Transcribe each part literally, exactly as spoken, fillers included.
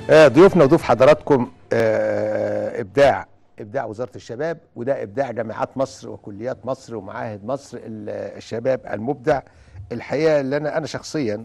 آه، ضيوفنا وضيوف حضراتكم آه، ابداع ابداع وزاره الشباب، وده ابداع جامعات مصر وكليات مصر ومعاهد مصر. ال- الشباب المبدع الحقيقه اللي انا انا شخصيا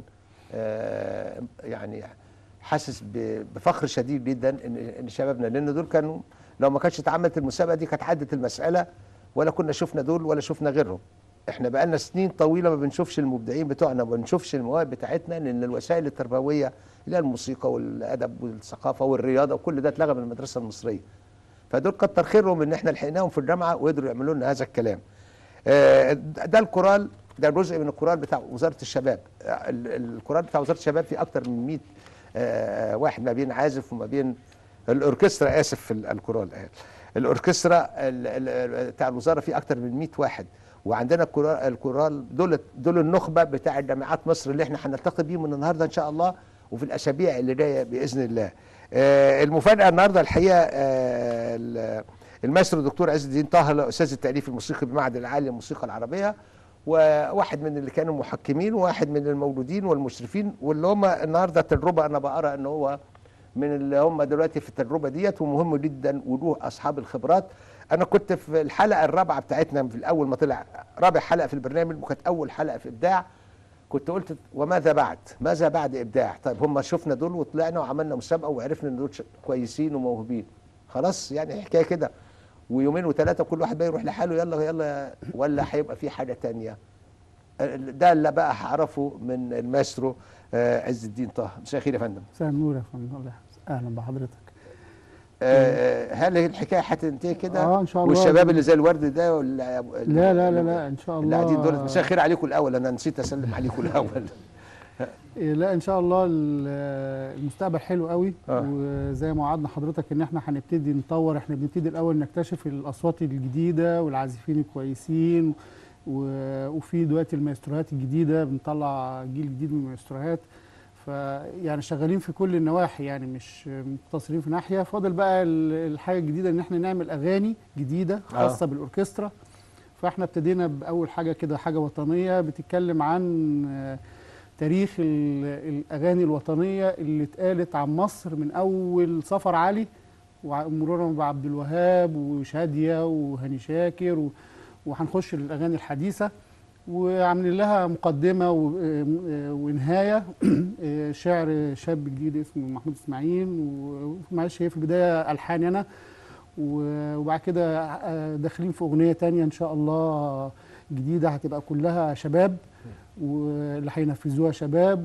آه، يعني حاسس ب- بفخر شديد جدا ان ان شبابنا، لان دول كانوا لو ما كانتش اتعملت المسابقه دي كانت عدت المساله، ولا كنا شفنا دول ولا شفنا غيرهم. احنا بقالنا سنين طويله ما بنشوفش المبدعين بتوعنا، ما بنشوفش المواهب بتاعتنا، لان الوسائل التربويه اللي هي الموسيقى والادب والثقافه والرياضه وكل ده اتلغى من المدرسه المصريه. فدول كتر خيرهم ان احنا لحقناهم في الجامعه وقدروا يعملوا لنا هذا الكلام. آه، ده الكورال، ده جزء من الكورال بتاع وزاره الشباب. آه، ال- الكورال بتاع وزاره الشباب فيه اكتر من مئة آه، واحد، ما بين عازف وما بين الاوركسترا، اسف في ال- الكورال آه. الاوركسترا ال- ال- بتاع الوزاره فيه اكتر من مئة واحد. وعندنا الكورال الكورال دول دول النخبه بتاع جامعات مصر اللي احنا هنلتقي بيهم من النهارده ان شاء الله، وفي الاسابيع اللي جايه باذن الله. آه، المفاجاه النهارده الحقيقه آه، ال- الماستر الدكتور عز الدين طه، استاذ التاليف الموسيقي بمعهد العالي للموسيقى العربيه، وواحد من اللي كانوا محكمين وواحد من المولودين والمشرفين، واللي هم النهارده تجربه انا بقرا ان هو من اللي هم دلوقتي في التجربه ديت، ومهم جدا وجوه اصحاب الخبرات. انا كنت في الحلقه الرابعه بتاعتنا في الاول ما طلع رابع حلقه في البرنامج، وكانت اول حلقه في ابداع. كنت قلت وماذا بعد؟ ماذا بعد ابداع؟ طيب هم شفنا دول وطلعنا وعملنا مسابقه وعرفنا ان دول كويسين وموهوبين، خلاص يعني حكايه كده، ويومين وثلاثه كل واحد بقى يروح لحاله يلا يلا، ولا هيبقى في حاجه تانية؟ ده اللي بقى هعرفه من الماسترو آه، عز الدين طه. مساء الخير يا فندم. مساء النور يا فندم، الله يحفظك. اهلا بحضرتك. آه، آه، هل الحكايه هتنتهي كده؟ اه ان شاء الله. والشباب اللي زي الورد ده ولا لا لا لا لا ان شاء اللي قاعدين دول، مساء الله. الخير عليكم الاول، انا نسيت اسلم عليكم الاول. إيه، لا ان شاء الله ال- المستقبل حلو قوي. آه. وزي ما وعدنا حضرتك ان احنا هنبتدي نطور. احنا بنبتدي الاول نكتشف الاصوات الجديده والعازفين الكويسين، و- وفي دلوقتي المايستروهات الجديده، بنطلع جيل جديد من المايستروهات. فيعني شغالين في كل النواحي، يعني مش مقتصرين في ناحيه. فاضل بقى ال- الحاجه الجديده ان احنا نعمل اغاني جديده خاصه آه. بالاوركسترا. فاحنا ابتدينا باول حاجه كده، حاجه وطنيه بتتكلم عن آه، تاريخ ال- الاغاني الوطنيه اللي اتقالت عن مصر من اول سفر علي ومرورا بعبد الوهاب وشاديه وهاني شاكر، و- وهنخش للاغاني الحديثه، وعاملين لها مقدمه و- آه، ونهايه. آه، شعر شاب جديد اسمه محمود اسماعيل، ومعلش هي في البدايه الحان انا، و- وبعد كده آه، داخلين في اغنيه تانية ان شاء الله جديده هتبقى كلها شباب، واللي هينفذوها شباب.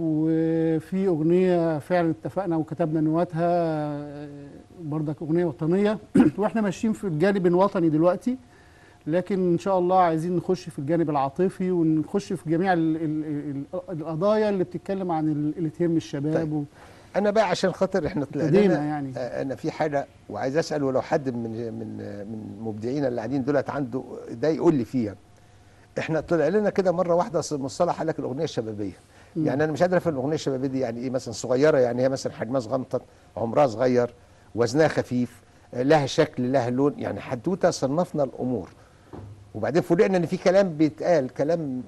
وفي اغنيه فعلا اتفقنا وكتبنا نواتها، آه، برضك اغنيه وطنيه. واحنا ماشيين في الجانب الوطني دلوقتي، لكن ان شاء الله عايزين نخش في الجانب العاطفي، ونخش في جميع ال ال ال القضايا اللي بتتكلم عن ال- اللي تهم الشباب. طيب. و- انا بقى عشان خاطر احنا طلع ابتدينا لنا يعني. آه، انا في حاجه وعايز اسال، ولو حد من من من مبدعينا اللي قاعدين دولت عنده ده يقول لي فيها. احنا طلع لنا كده مره واحده مصطلح قال لك الاغنيه الشبابيه. مم. يعني انا مش قادر افهم الاغنيه الشبابيه دي يعني ايه. مثلا صغيره يعني هي مثلا حجمها صغنطط، عمرها صغير، وزنها خفيف، آه، لها شكل لها لون، يعني حدوته صنفنا الامور. وبعدين فوجئنا ان في كلام بيتقال، كلام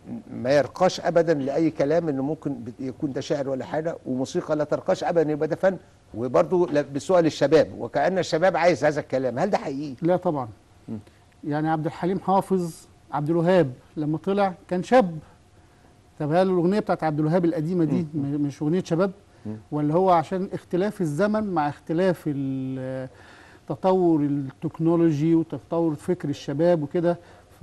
ما يرقاش ابدا لاي كلام، انه ممكن بت- يكون ده شعر ولا حاجه، وموسيقى لا ترقاش ابدا يبقى ده فن، وبرضه لا- بسؤال الشباب وكأن الشباب عايز هذا الكلام. هل ده حقيقي؟ لا طبعا. مم. يعني عبد الحليم حافظ، عبد الوهاب لما طلع كان شاب. طب هل الاغنيه بتاعت عبد الوهاب القديمه دي م- مش اغنيه شباب؟ مم. ولا هو عشان اختلاف الزمن مع اختلاف ال- تطور التكنولوجي وتطور فكر الشباب وكده؟ ف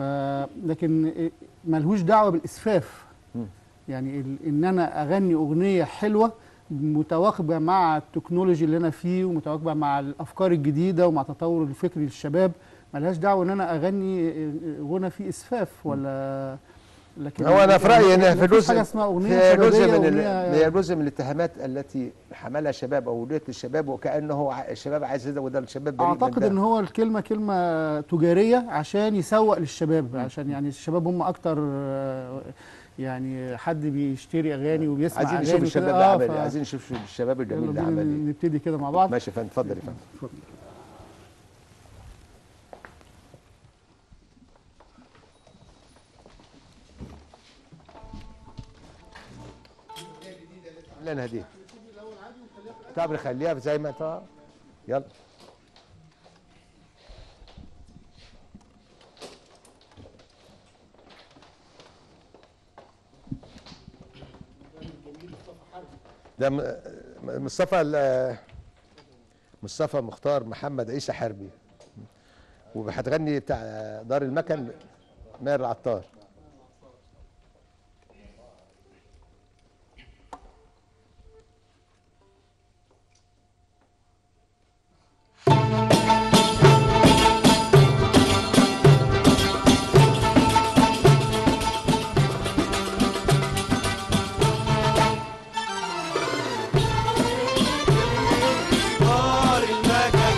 لكن ملهوش دعوه بالاسفاف. مم. يعني ال- ان انا اغني اغنيه حلوه متواكبه مع التكنولوجي اللي انا فيه، ومتواكبه مع الافكار الجديده ومع تطور الفكر للشباب، ملهاش دعوه ان انا اغني غنى فيه اسفاف ولا. لكن هو انا في رايي ان في مفيش جزء حاجه اسمها اغنيه في جزء شبابيه من ال- واغنيه. هي جزء من الاتهامات التي حملها الشباب او وليت الشباب، وكانه ع- الشباب عايز كده وده الشباب بريء من اعتقد ده. ان هو الكلمه كلمه تجاريه عشان يسوق للشباب، عشان يعني الشباب هم اكتر، آه، يعني حد بيشتري اغاني وبيسمع عايزين اغاني نشوف وكده. الشباب ده اه عمل ف ايه، عايزين نشوف الشباب يلا الجميل ده بينا عمل ايه. نبتدي كده مع بعض. ماشي يا فندم، اتفضل يا فندم. اتفضل. لنا هديه. طب نخليها زي ما انت. يلا. ده م- مصطفى ال- مصطفى مختار محمد عيسى حربي، وهتغني بتاع دار المكن ماهر العطار. دار المكن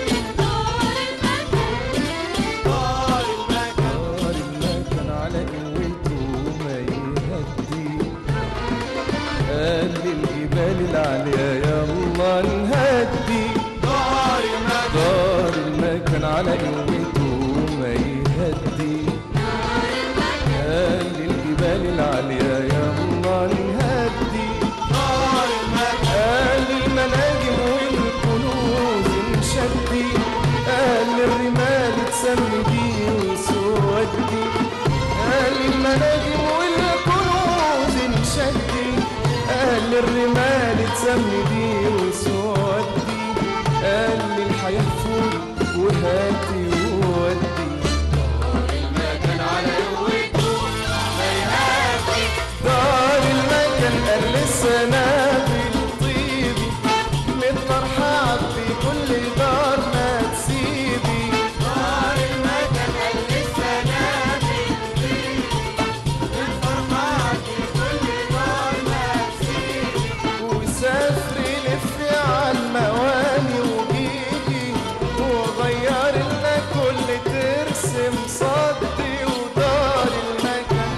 دار المكن دار المكن على قوته ما يهدي، قال للجبال العالية يلا نهدي. دار المكن دار المكن على قوته ما يهدي، قال للجبال العالية يلا نهدي. دار المكن قال للمناجم والكنوز نشدي، قال للرمال تسمي دي وسودي. قال للمناجم والكنوز نشدي، قال للرمال تسمي دي وسودي. قال للحياة فوق وهاتي وودي. المكن على قوته ما يهدي. دار المكن قال للسنابل طيبي، للطرحة عبي كل دار ما تسيبي. دار المكن قال للسنابل طيبي، للفرحة في كل دار ما تسيبي. وسافري لفي عالمواني وجيبي، وغير لنا كل ترسم صدي. ودار المكن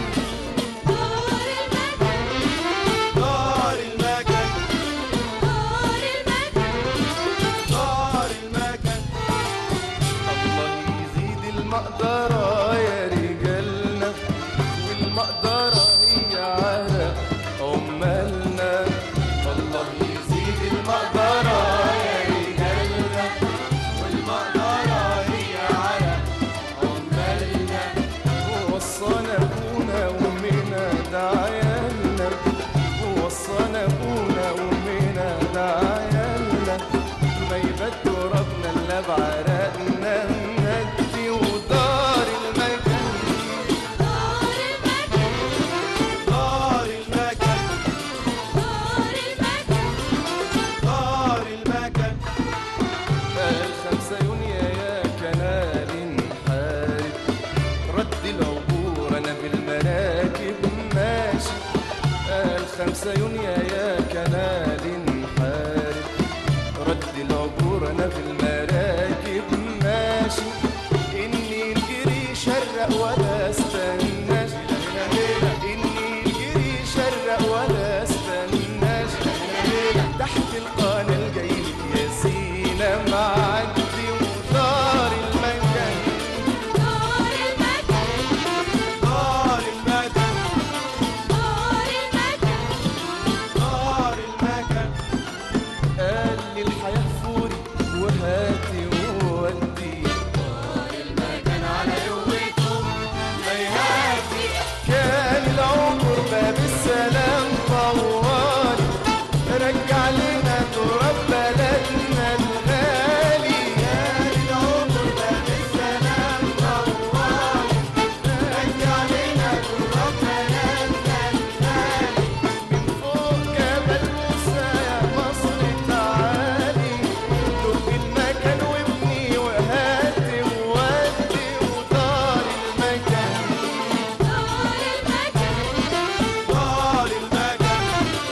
دار المكن دار المكن الله يزيد المقدرة يا رجالنا، والمقدرة هي عرق عمالنا. الله يزيد المقدرة يا رجالنا، والمقدرة هي على عمالنا. ووصانا ابونا وامنا ده عيالنا، ووصانا ابونا وامنا ده عيالنا. ما يبات ربنا الا بعرقنا ندي. ودار المكان دار المكن دار المكن قال خمسة يونيو يا كنال نحارب، رد العبور انا بالمراكب ماشي. قال خمسة يونيو يا كنال نحارب، رد العبور انا بالمراكب ماشي. اني الجري شرق ولا استناش، اني الجري شرق ولا استناش. تحت القناة الجاي يا سينا معدي. ودار المكان دار المكن دار المكن قال لي الحياة فوري وهاتي وودي. المكن على قوته ما يهدي. كان العمر باب السلام طوالي، رجع لنا تراب بلدنا الغالي. كان العمر باب السلام طوالي، رجع لنا تراب بلدنا الغالي. من فوق جبل موسى يا مصر تعالي، دق المكان وابني وهاتي وودي. ودار المكان دار المكن دار المكن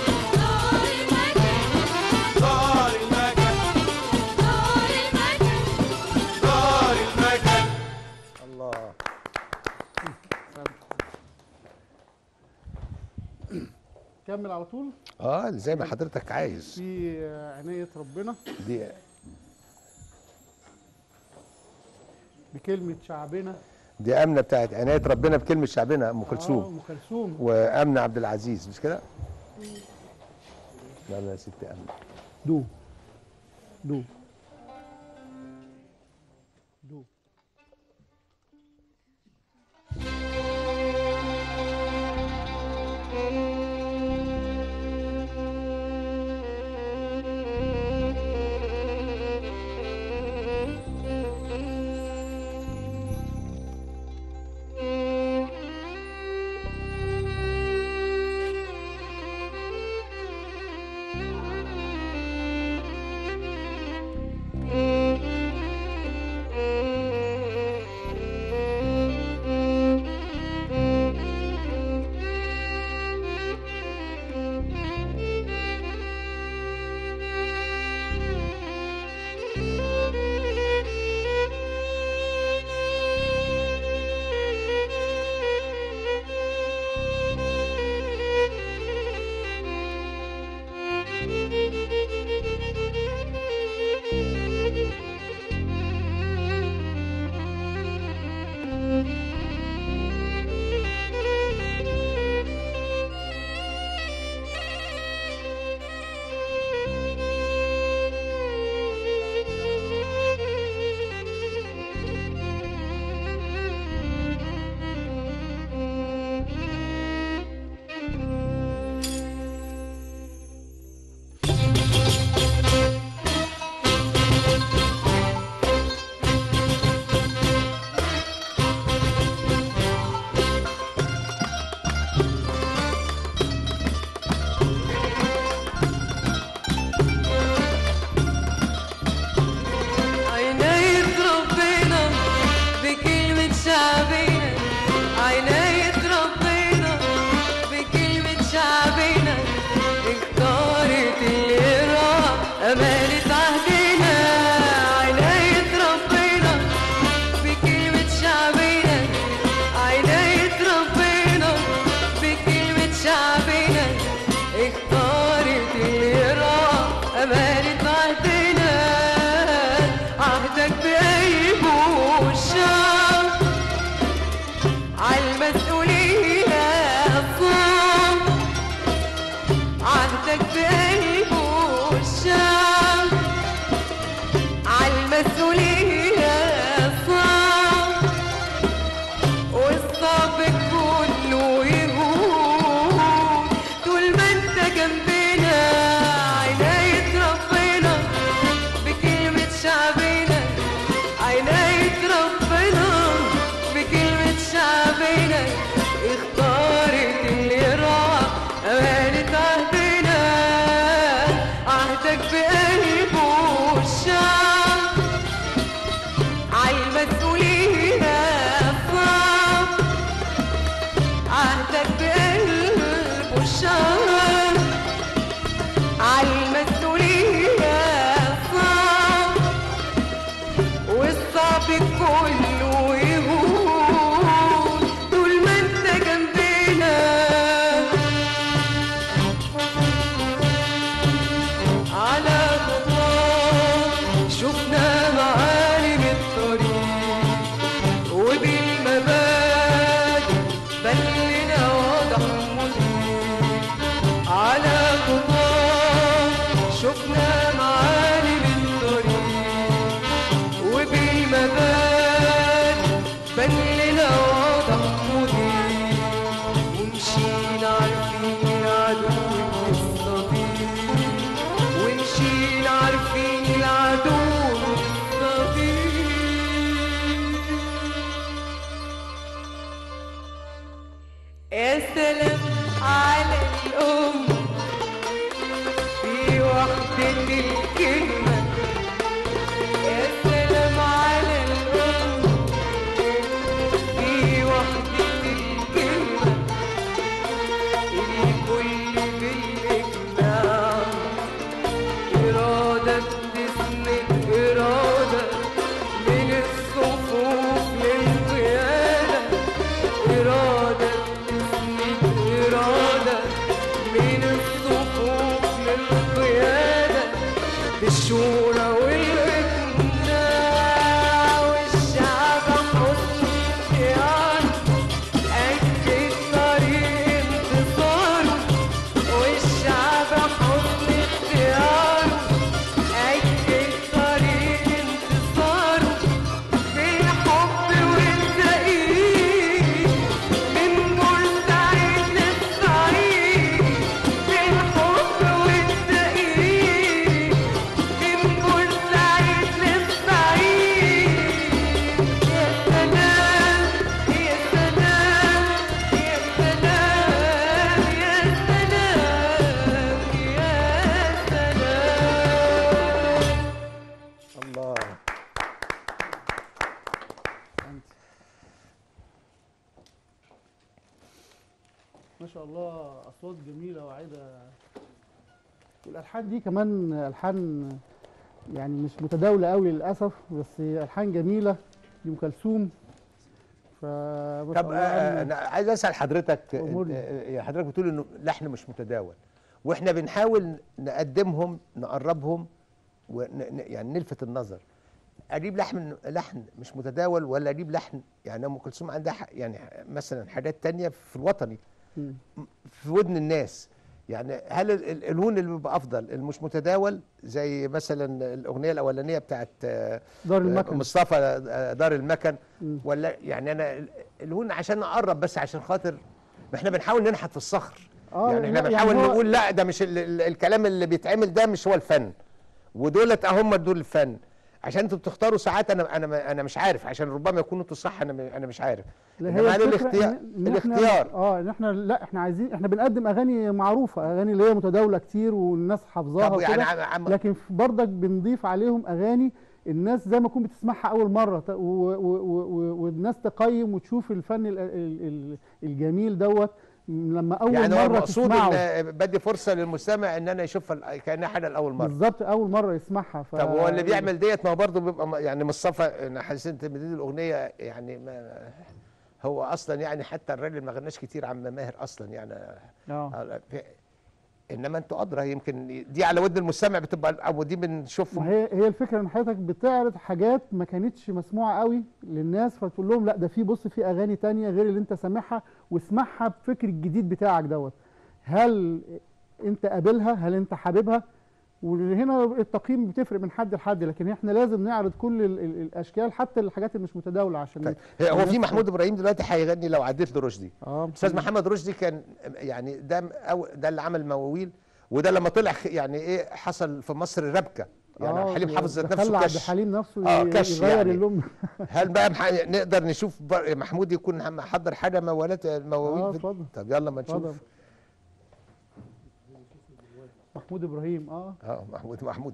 دار المكن. الله. كمل على طول. اه زي ما حضرتك عايز. في عناية ربنا دي بكلمة شعبنا. دي امنه بتاعت عنايه ربنا بكلمه شعبنا ام آه، كلثوم، ام كلثوم. وامنه عبد العزيز، مش كده؟ لا لا يا ست امنه. دو دو دو والشعب حسن اختياره جميله واعده. والالحان دي كمان الحان يعني مش متداوله قوي للاسف، بس الحان جميله لام كلثوم. فما شاء طب الله آه، يعني. انا عايز اسال حضرتك، أمورني. آه، حضرتك بتقول انه لحن مش متداول، واحنا بنحاول نقدمهم نقربهم ويعني نلفت النظر. اجيب لحن لحن مش متداول ولا اجيب لحن يعني ام كلثوم عندها ح- يعني مثلا حاجات تانية في الوطني مم. في ودن الناس، يعني هل ال- ال- اللون اللي بيبقى افضل المش متداول زي مثلا الاغنيه الاولانيه بتاعت آه، دار المكن. مصطفى آه، دار المكن، مم. ولا يعني انا ال- الهون عشان نقرب بس عشان خاطر ما احنا بنحاول ننحت في الصخر. آه، يعني احنا لا، بنحاول يعني هو- نقول لا ده مش ال ال الكلام اللي بيتعمل ده مش هو الفن، ودولت هم دول الفن. عشان انتوا بتختاروا ساعات انا انا انا مش عارف، عشان ربما يكونوا انتوا صح، انا م- انا مش عارف. لا، إنما هي هل الفكرة الاختيار إن- إن إحنا- الاختيار اه ان احنا لا احنا عايزين احنا بنقدم اغاني معروفه، اغاني اللي هي متداوله كتير والناس حافظاها طب يعني وكده. عم- عم- لكن في- برضك بنضيف عليهم اغاني الناس زي ما تكون بتسمعها اول مره، ت- و- و- و- و- والناس تقيم وتشوف الفن ال- ال- ال- الجميل دوت لما اول يعني هو مره المقصود تسمعه. ان بدي فرصه للمستمع ان انا يشوف ال- كانها حاجه لاول مره. بالظبط اول مره يسمعها. ف... طب هو اللي بيعمل ديت ما هو برضه بيبقى م- يعني مصطفى، انا حسيت انت بديت الاغنيه يعني ما هو اصلا يعني حتى الراجل ما غناش كتير عم ماهر اصلا يعني اه آه، في- انما انتوا ادرى، يمكن دي على ودن المستمع بتبقى او دي ما بنشوفهم. هي هي الفكره ان حضرتك بتعرض حاجات ما كانتش مسموعه قوي للناس، فتقول لهم لا ده في بص في اغاني تانية غير اللي انت سامعها، واسمعها بفكر الجديد بتاعك دوت. هل انت قابلها؟ هل انت حاببها؟ وهنا التقييم بتفرق من حد لحد، لكن احنا لازم نعرض كل ال ال الاشكال حتى الحاجات اللي مش متداوله عشان طيب هو الناس- في محمود ابراهيم دلوقتي هيغني لو عديت له رشدي. اه استاذ محمد رشدي كان يعني ده م- أو ده اللي عمل مواويل، وده لما طلع خ- يعني ايه حصل في مصر ربكه، يعني عبد الحليم حافظ ذات ده نفسه خلى عبد كش. الحليم نفسه آه، ي- كش يغير يعني. اللون. هل بقى مح... نقدر نشوف بر... محمود يكون هم- محضر حاجه موالات مواويل اه في- اتفضل طب يلا ما اتفضل. نشوف. محمود ابراهيم اه اه محمود محمود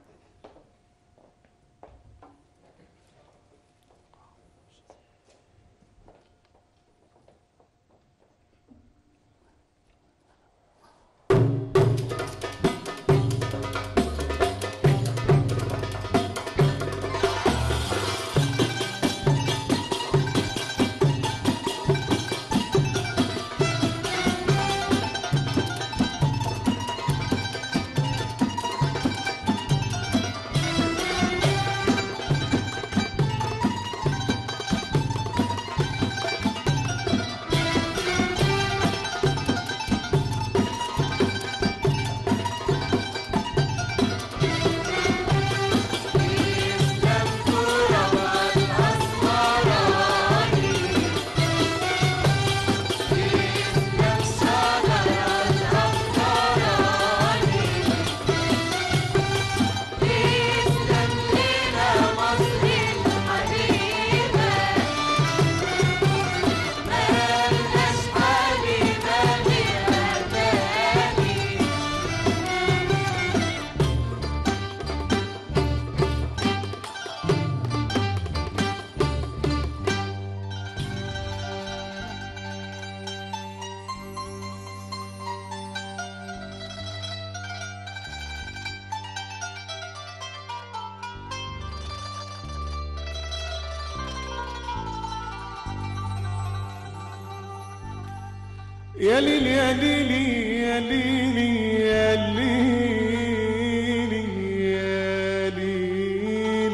يا ليل يا ليل يا ليل يا ليل يا ليل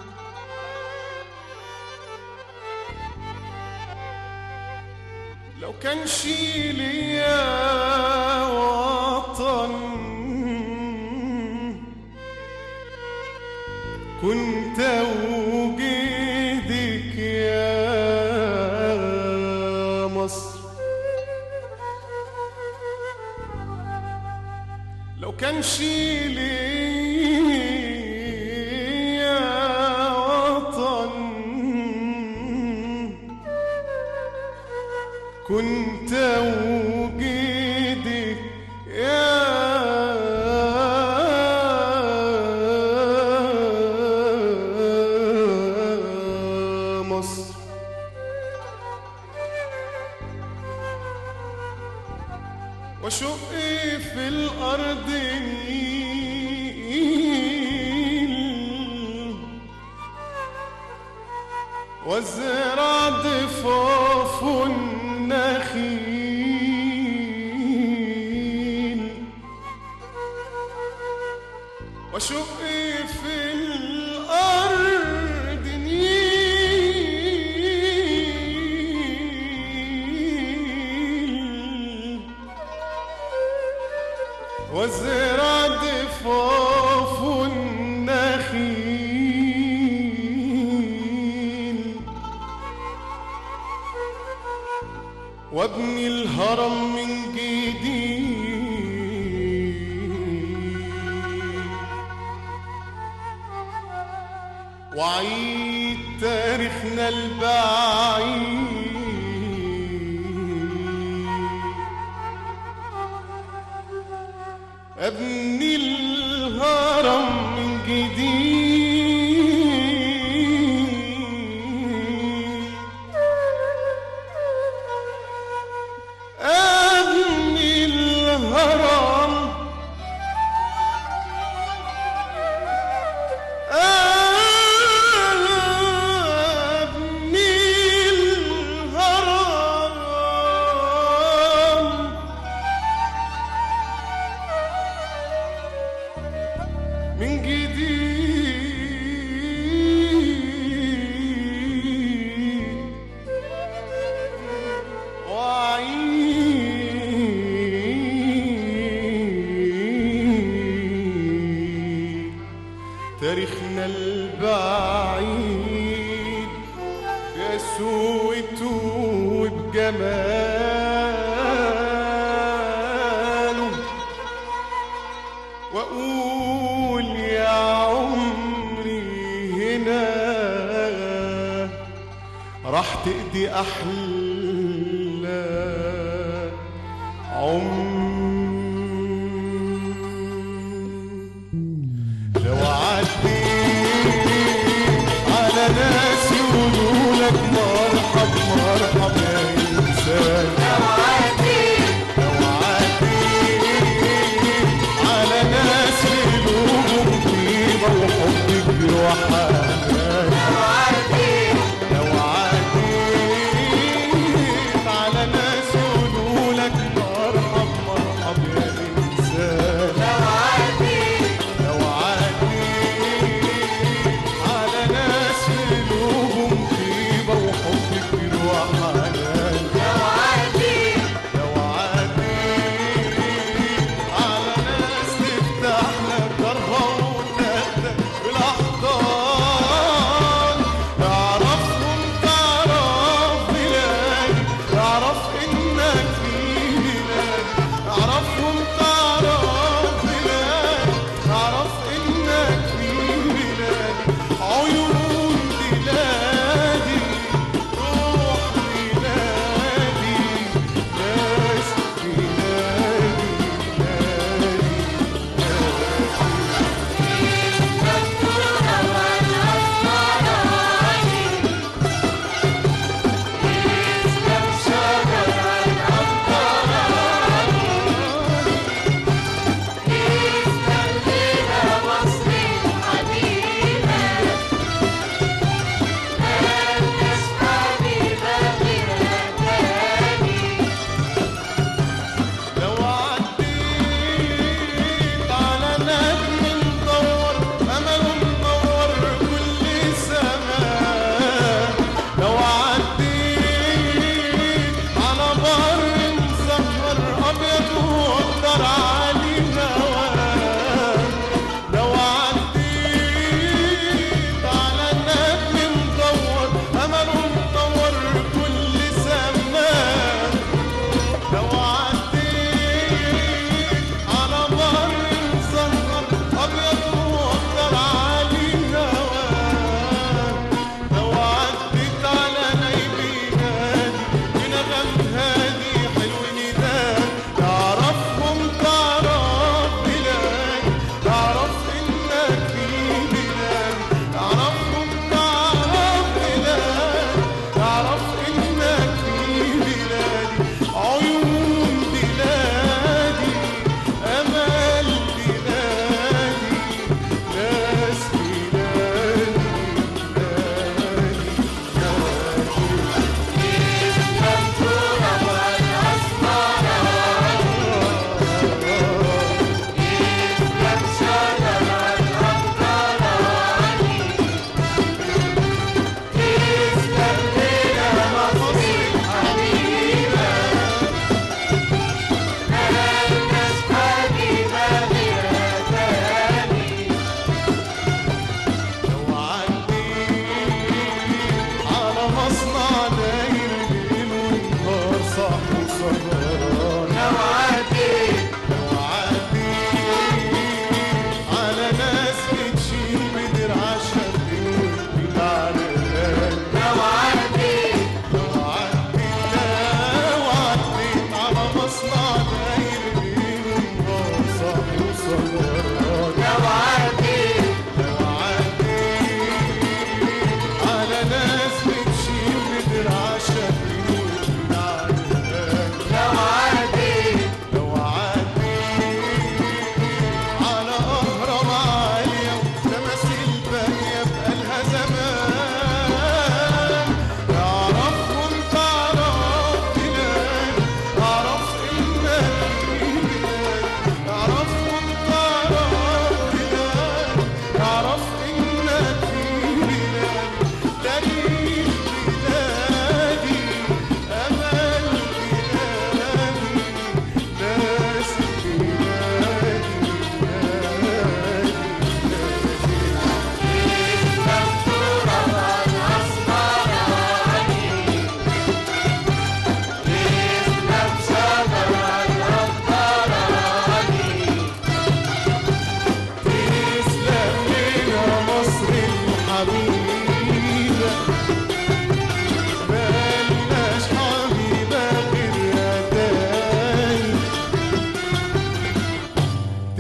لو كان شي ليا وطن كنت وجدك يا مصر لو كان شي ليا وطن كنت وجدك يا مصر وشوق وشقي في الأرض نيل وازرع ضفاف النخيل وشقي في الأرض نيل وازرع ضفاف النخيل وابني الهرم من جديد وعيد تاريخنا البعيد ابني الهرم من جديد ابني الهرم ابني الهرم من جديد وعيد تاريخنا البعيد بقسوته وبجماله واقول يا عمري هنا راح تقضي احلى عمر لو عديت على ناس يقولولك مرحب مرحب يا انسان لو عديت لو عديت على ناس قلوبهم طيبة وحب كبير وحنان لو عديت لو عديت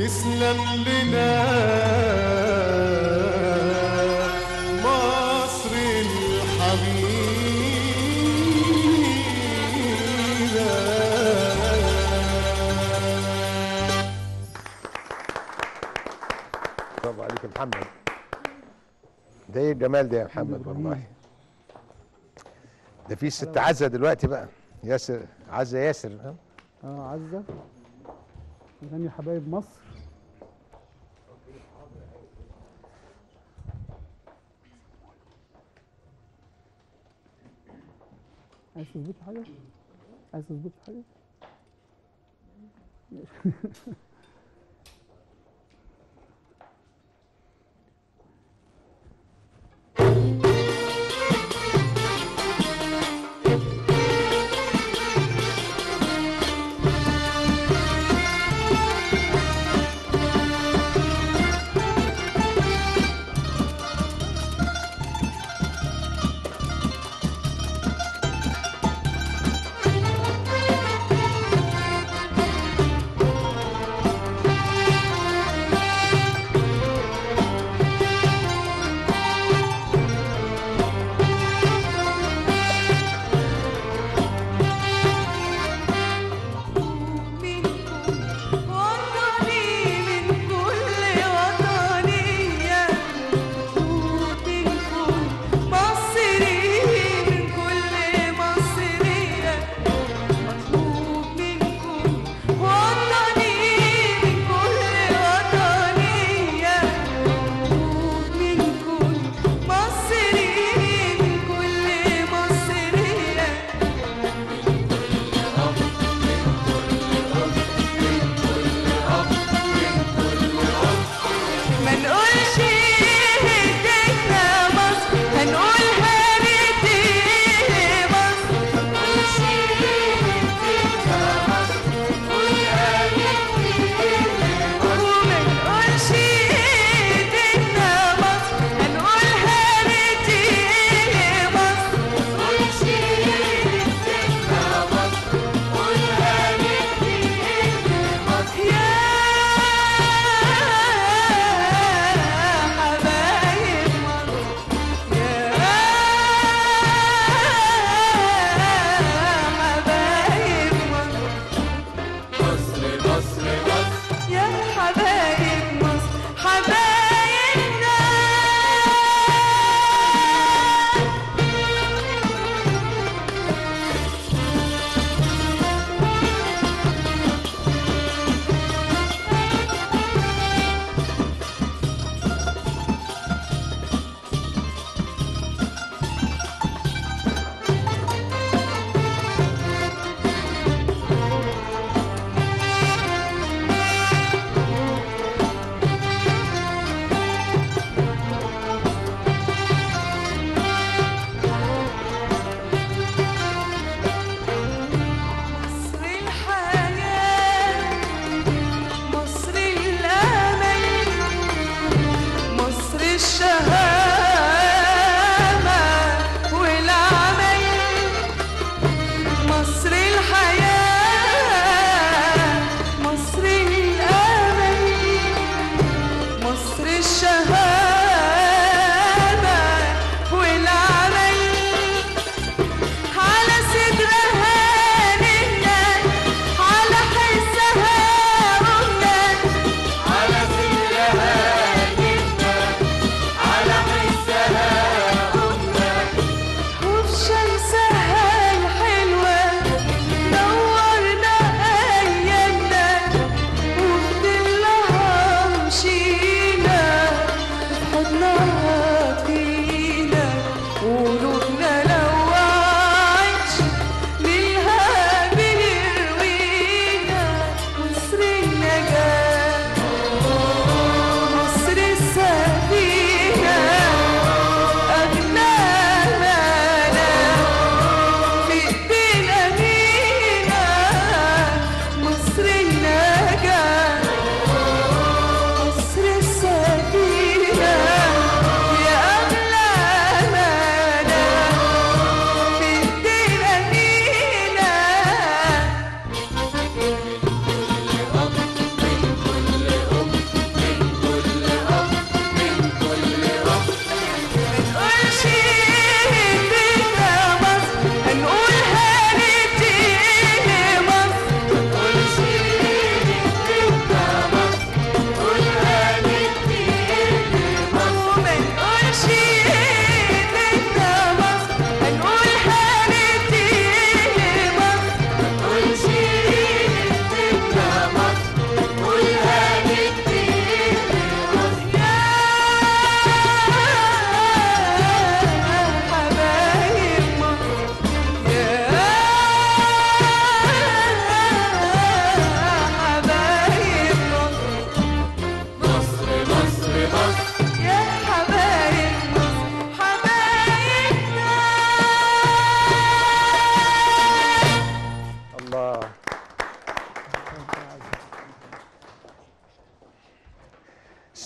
تسلم لنا مصر الحبيبة. برافو عليك يا محمد. ده ايه الجمال ده يا محمد والله. ده في ست عزة دلوقتي بقى، ياسر عزة ياسر. ها؟ اه عزة غني حبايب مصر. عايز تظبط حاجة؟ عايز تظبط حاجة؟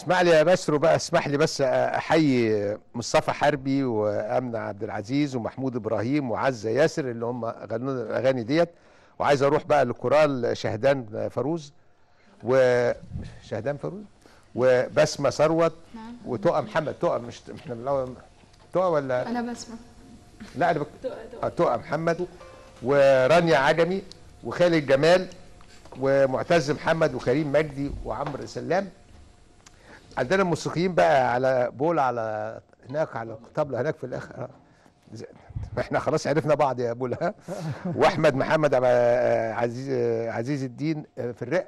اسمع لي يا ماسترو بقى، اسمح لي بس احيي مصطفى حربي وامنه عبد العزيز ومحمود ابراهيم وعزه ياسر اللي هم غنوا الاغاني ديت. وعايز اروح بقى لكورال شهدان فاروز وشهدان فاروز وبسمه ثروت وتقى محمد. تقى مش احنا من الاول تقى ولا انا بسمع؟ لا انا بك... تقى تقى محمد ورانيا عجمي وخالد جمال ومعتز محمد وكريم مجدي وعمرو سلام. عندنا الموسيقيين بقى على بول على هناك على الطبله هناك في الاخر. احنا خلاص عرفنا بعض يا بول ها. واحمد محمد عزيز عزيز الدين في الرق،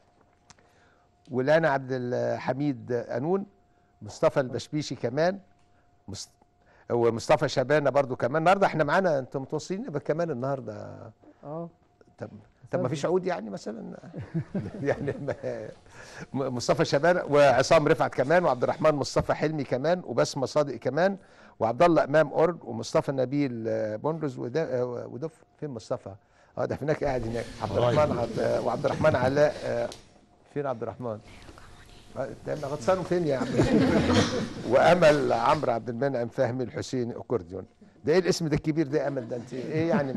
ولانا عبد الحميد قانون، مصطفى البشبيشي كمان، مست... ومصطفى شبانه برضو كمان. النهارده احنا معانا انتم متوصلين كمان النهارده. اه طب طب ما فيش عود يعني مثلا؟ يعني مصطفى شبانه وعصام رفعت كمان وعبد الرحمن مصطفى حلمي كمان وبسمه صادق كمان وعبد الله امام اورج ومصطفى نبيل بندرز ودف. فين مصطفى؟ اه ده هناك قاعد هناك. عبد الرحمن عبد وعبد الرحمن علاء. فين عبد الرحمن؟ ده غطسانه فين يا عبد الرحمن؟ وامل عمرو عبد المنعم فهمي الحسيني اكورديون. ده ايه الاسم ده الكبير ده امل ده؟ انت ايه يعني؟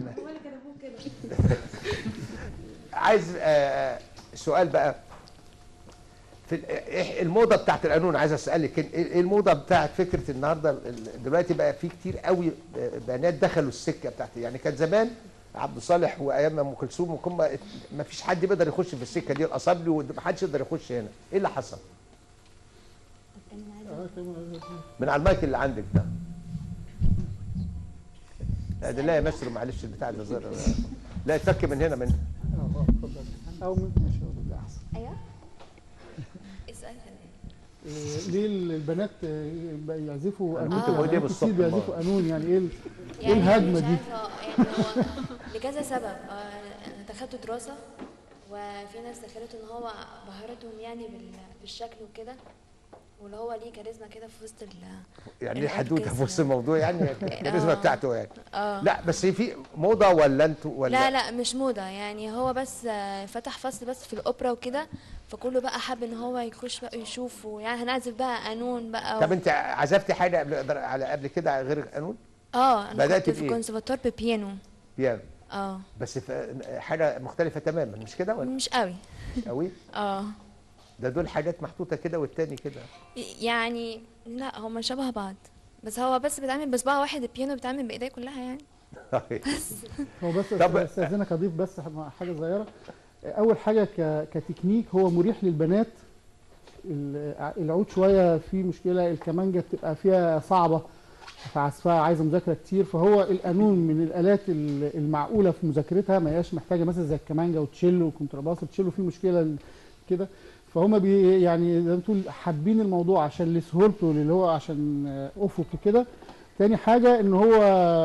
عايز آه سؤال بقى في الموضه بتاعت القانون. عايز اسالك ايه الموضه بتاعت فكره النهارده دلوقتي بقى في كتير قوي بنات دخلوا السكه بتاعت، يعني كان زمان عبد الصالح وايام ام كلثوم وكم ما فيش حد بيقدر يخش في السكه دي، الاصابلي وما حدش يقدر يخش هنا. ايه اللي حصل؟ من على المايك اللي عندك ده. لا ده لا يا مستر معلش البتاع ده زر. لا يتفك من هنا من اه اتفضل. او ممكن اشوف ده احسن. ايوه اسال. ليه البنات يعزفوا قانون؟ كنت بقول ايه بالظبط؟ بيعزفوا قانون يعني ايه؟ يعني ايه الهجمه دي؟ يعني هو لكذا سبب. انا دخلت دراسه وفي ناس دخلت ان هو بهرتهم يعني بالشكل وكده، واللي هو ليه كاريزما كده في وسط ال يعني ليه حدوته في وسط الموضوع يعني الكاريزما بتاعته يعني. اه لا بس في موضه ولا انتوا ولا؟ لا لا مش موضه، يعني هو بس فتح فصل بس في الاوبرا وكده، فكله بقى حب ان هو يخش بقى يشوف، يعني هنعزف بقى قانون بقى. طب انت عزفتي حاجه قبل على قبل كده غير القانون؟ اه انا بدأت كنت في كونسرفاتوار ببيانو. بيانو اه بس حاجه مختلفه تماما مش كده ولا؟ مش قوي قوي؟ اه ده دول حاجات محطوطه كده والتاني كده يعني. لا هما شبه بعض، بس هو بس بيتعمل بصباع واحد، البيانو بيتعمل بايديه كلها يعني. بس هو بس استاذنك اضيف بس حاجه صغيره. اول حاجه كتكنيك هو مريح للبنات. العود شويه فيه مشكله، الكمانجه بتبقى فيها صعبه في عزفها، عايزه مذاكره كتير، فهو القانون من الالات المعقوله في مذاكرتها، ما هياش محتاجه مثلا زي الكمانجه وتشيلو وكونترباس. التشيلو فيه مشكله كده، فهم بي يعني زي ما تقول حابين الموضوع عشان لسهولته اللي هو عشان افق كده. تاني حاجه ان هو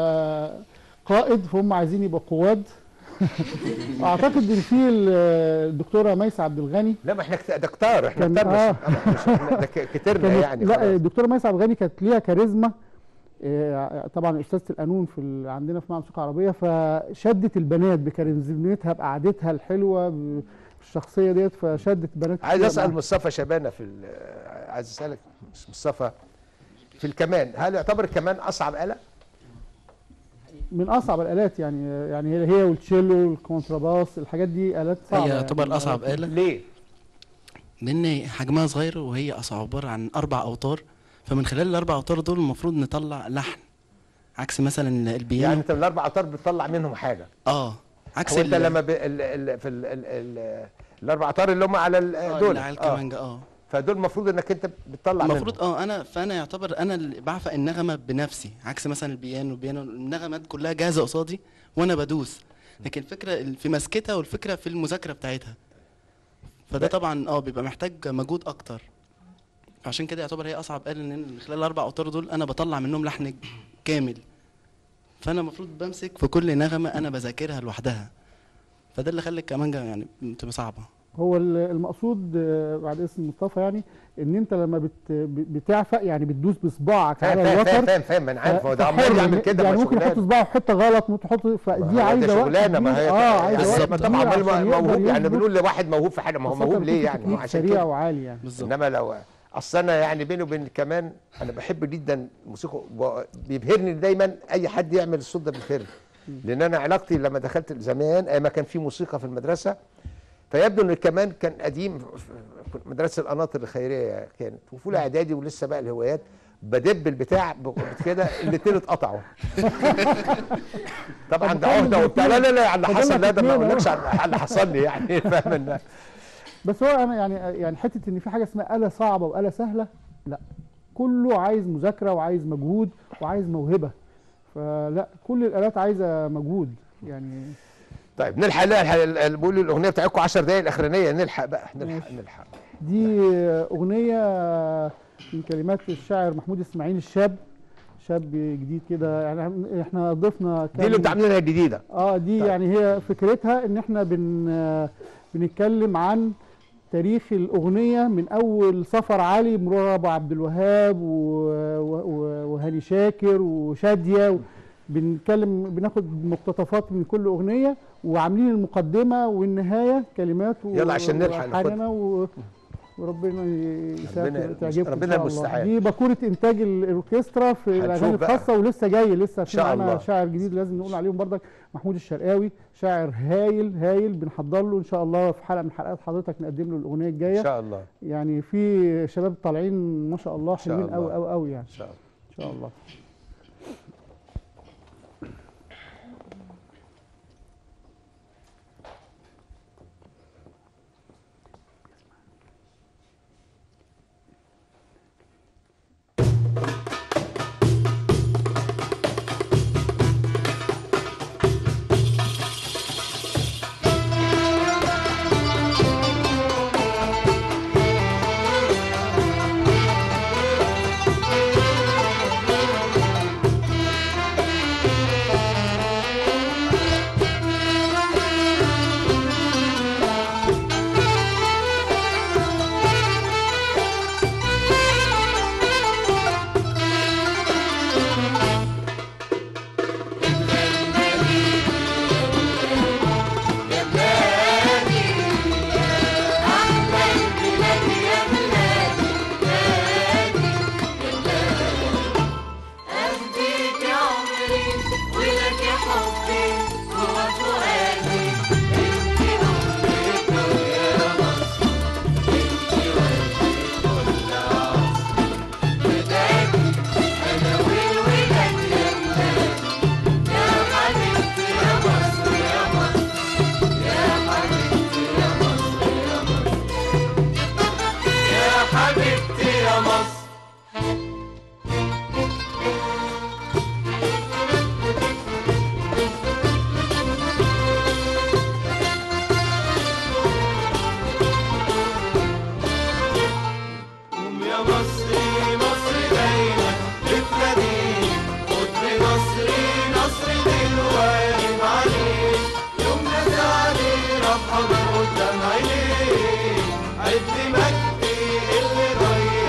قائد، فهم عايزين يبقى قواد. اعتقد ان في الدكتوره ميسه عبد الغني. لا ما احنا دكتور احنا كتار آه. ده كترنا يعني. لا الدكتوره ميسه عبد الغني كانت ليها كاريزما طبعا استاذه القانون في عندنا في معهد موسيقى عربيه، فشدت البنات بكاريزمتها بقعدتها الحلوه بالشخصيه ديت، فشدت بنات. عايز اسال مصطفى شبانه في عايز اسالك مصطفى في الكمان، هل يعتبر الكمان اصعب آلة؟ من اصعب الالات يعني، يعني هي والتشيلو والكونتراباس الحاجات دي الات صعبه. هي يعتبر يعني اصعب آلة. ليه؟ لان حجمها صغير وهي عباره عن اربع اوتار، فمن خلال الاربع اوتار دول المفروض نطلع لحن، عكس مثلا البيانو. يعني انت من الاربع اوتار بتطلع منهم حاجه. اه عكس هو انت لما ب... ال... ال... في ال... ال... ال... الاربع اوتار اللي هم على ال... آه دول اللي على الكمانجه اه فدول المفروض انك انت بتطلع منهم. المفروض اه انا فانا يعتبر انا اللي بعفق النغمه بنفسي، عكس مثلا البيانو. البيانو النغمات كلها جاهزه قصادي وانا بدوس، لكن الفكره في مسكتها والفكره في المذاكره بتاعتها، فده طبعا اه بيبقى محتاج مجهود اكتر. عشان كده يعتبر هي اصعب آلة، ان من خلال الاربع اوتار دول انا بطلع منهم لحن كامل، فانا المفروض بمسك في كل نغمه انا بذاكرها لوحدها، فده اللي خلى الكمانجه يعني بتبقى صعبه. هو المقصود بعد اسم مصطفى يعني ان انت لما بت بتعفق يعني بتدوس بصباعك على الوتر. فاهم فاهم فاهم انا عارف هو ده عمال يعمل كده يعني ممكن يحط صباعه في حته غلط، ممكن يحط، فدي عايزه وقت شغلانه. ما هي اه عايزه وقت طبعا عمال موهوب يعني، بنقول لواحد موهوب في حاجه، ما هو موهوب ليه يعني؟ عشان سريع وعالي يعني. بالظبط. انما لو اصل انا يعني بيني وبين كمان انا بحب جدا الموسيقى، و- بيبهرني دايما اي حد يعمل الصوت ده بيبهرني، لان انا علاقتي لما دخلت زمان ايام ما كان في موسيقى في المدرسه، فيبدو ان الكمان كان قديم في مدرسه القناطر الخيريه كانت، وفي اولى اعدادي ولسه بقى الهوايات بدب البتاع ب- كده الاثنين اتقطعوا. طبعا ده عهده وبتاع، لا لا لا على اللي فضلنا حصل، لا ده ما اتنين اقولكش أهو. على اللي حصل لي يعني فاهم إن- بس هو انا يعني يعني حته ان في حاجه اسمها آلة صعبه وآلة سهله، لا، كله عايز مذاكره وعايز مجهود وعايز موهبه، فلا كل الآلات عايزه مجهود يعني. طيب نلحق نلحق بقول الاغنيه بتاعتكم عشر دقائق الاخرانيه، نلحق بقى نلحق ماشي. نلحق دي اغنيه من كلمات الشاعر محمود اسماعيل الشاب، شاب جديد كده يعني، احنا ضفنا دي اللي انتوا عاملينها جديده. اه دي طيب. يعني هي فكرتها ان احنا بن آه، بنتكلم عن تاريخ الاغنيه من اول سفر علي، مرور ابو عبد الوهاب و- و- وهاني شاكر وشاديه، بنتكلم بناخد مقتطفات من كل اغنيه، وعاملين المقدمه والنهايه كلمات و- يلا عشان نلحق وألحاننا و... وربنا يسعدك ربنا- تعجبكم ربنا إن شاء الله. المستعان. دي باكوره انتاج ال- الاوركسترا في هنشوف الاغاني بقى. الخاصه، ولسه جاي لسه في شاء معانا الله. شاعر جديد لازم نقول عليهم برضك، محمود الشرقاوي، شاعر هايل هايل بنحضر له ان شاء الله في حلقه من حلقات حضرتك نقدم له الاغنيه ان الجايه. شاء الله يعني في شباب طالعين ما شاء الله شاء حلوين قوي الله. قوي قوي يعني ان شاء الله. ان شاء الله. حاضر قدام عينيك عد مجدي اللي ضيع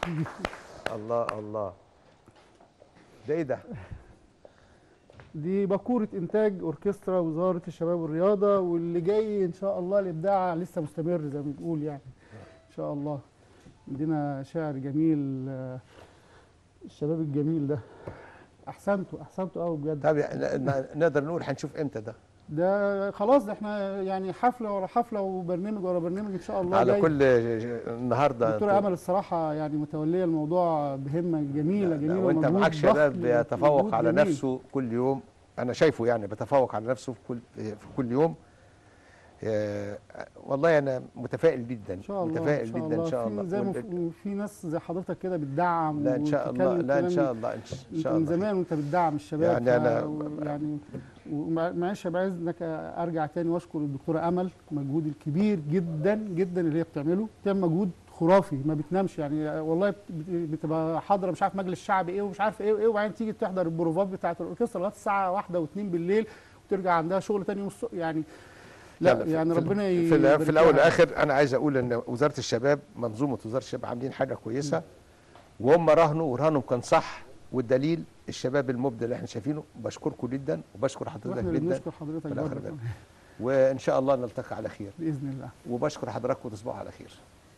الله الله، ده ايه ده؟ دي باكورة إنتاج أوركسترا وزارة الشباب والرياضة، واللي جاي إن شاء الله الإبداع لسه مستمر زي ما بنقول يعني إن شاء الله. عندنا شاعر جميل، آه، الشباب الجميل ده. أحسنتوا أحسنتوا أوي بجد. طب ن- نقدر نقول هنشوف امتى ده؟ ده خلاص، ده احنا يعني حفلة ورا حفلة وبرنامج ورا برنامج إن شاء الله على جاي. كل النهارده دكتورة أمل الصراحة يعني متولية الموضوع بهمة جميلة جميلة، وانت ومجهود معاك ضخم، شباب بيتفوق مجهود على جميل. نفسه كل يوم، انا شايفه يعني بيتفوق على نفسه في كل في كل يوم. آه، والله انا متفائل جدا، ان شاء الله متفائل ان شاء جدا الله ان شاء في الله. زي ما وال- في- في ناس زي حضرتك كده بتدعم لا ان شاء الله، وبتتكلم لا ان كلام- شاء الله ان شاء انت شاء من الله. زمان وانت بتدعم الشباب. يعني أنا- ف- يعني ومع- معلش يا بعز انك ارجع تاني واشكر الدكتوره امل، المجهود الكبير جدا جدا اللي هي بتعمله، بتعمل مجهود خرافي ما بتنامش يعني، والله بت- بتبقى حاضره مش عارف مجلس شعب ايه ومش عارف ايه وايه، وبعدين تيجي تحضر البروفات بتاعه الاوركسترا لغايه الساعه واحدة واتنين بالليل، وترجع عندها شغل تاني يوم الصبح يعني. لا في- يعني في- ربنا في, ال- يبارك في الاول لها. والاخر انا عايز اقول ان وزاره الشباب، منظومه وزاره الشباب عاملين حاجه كويسه، وهم راهنوا ورهانهم كان صح، والدليل الشباب المبدع اللي احنا شايفينه. بشكركم جدا وبشكر حضرتك واحنا اللي جدا، بنشكر حضرتك في الآخر برضه وان شاء الله نلتقي على خير، باذن الله. وبشكر حضراتكم وتصبحوا على خير.